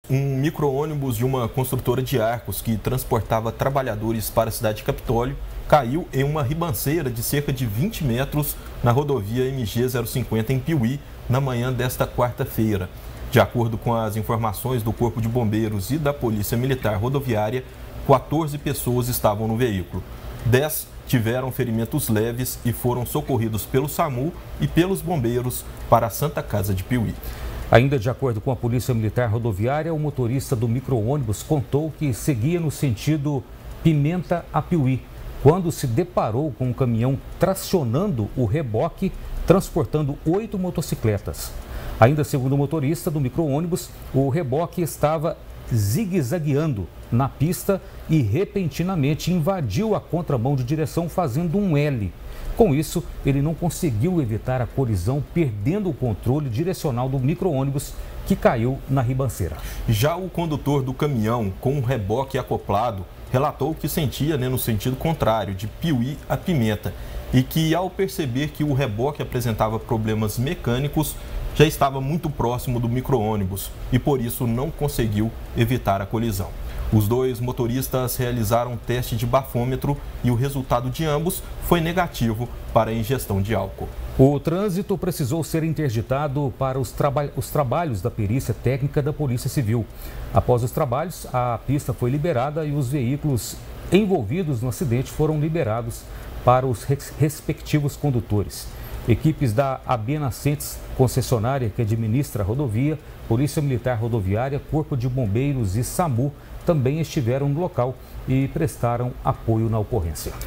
Um micro-ônibus de uma construtora de Arcos que transportava trabalhadores para a cidade de Capitólio caiu em uma ribanceira de cerca de 20 metros na rodovia MG 050 em Piuí, na manhã desta quarta-feira. De acordo com as informações do Corpo de Bombeiros e da Polícia Militar Rodoviária, 14 pessoas estavam no veículo. 10 tiveram ferimentos leves e foram socorridos pelo SAMU e pelos bombeiros para a Santa Casa de Piuí. Ainda de acordo com a Polícia Militar Rodoviária, o motorista do micro-ônibus contou que seguia no sentido Pimenta a Piuí, quando se deparou com um caminhão tracionando o reboque, transportando 8 motocicletas. Ainda segundo o motorista do micro-ônibus, o reboque estava zigue-zagueando na pista e repentinamente invadiu a contramão de direção fazendo um L. Com isso, ele não conseguiu evitar a colisão, perdendo o controle direcional do micro-ônibus que caiu na ribanceira. Já o condutor do caminhão, com um reboque acoplado, relatou que sentia no sentido contrário, de Piuí a Pimenta, e que ao perceber que o reboque apresentava problemas mecânicos, já estava muito próximo do micro-ônibus e por isso não conseguiu evitar a colisão. Os dois motoristas realizaram um teste de bafômetro e o resultado de ambos foi negativo para a ingestão de álcool. O trânsito precisou ser interditado para os trabalhos da perícia técnica da Polícia Civil. Após os trabalhos, a pista foi liberada e os veículos envolvidos no acidente foram liberados para os respectivos condutores. Equipes da AB Nascentes, concessionária que administra a rodovia, Polícia Militar Rodoviária, Corpo de Bombeiros e SAMU também estiveram no local e prestaram apoio na ocorrência.